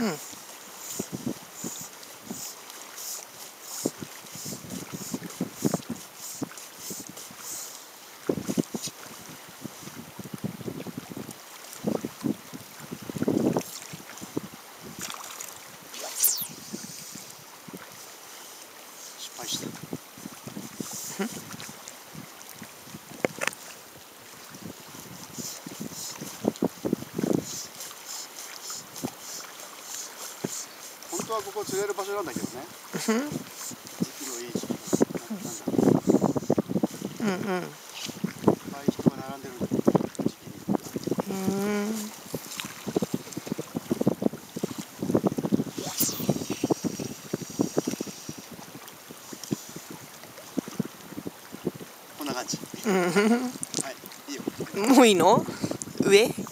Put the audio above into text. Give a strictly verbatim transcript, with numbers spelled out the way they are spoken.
うん。 失敗した。本当はここ釣れる場所なんだけどね。時期のいい時期なんだ。うんうん。いっぱい人が並んでる時期に。うん。こんな感じ。はい、いいよ。 もういいの？上？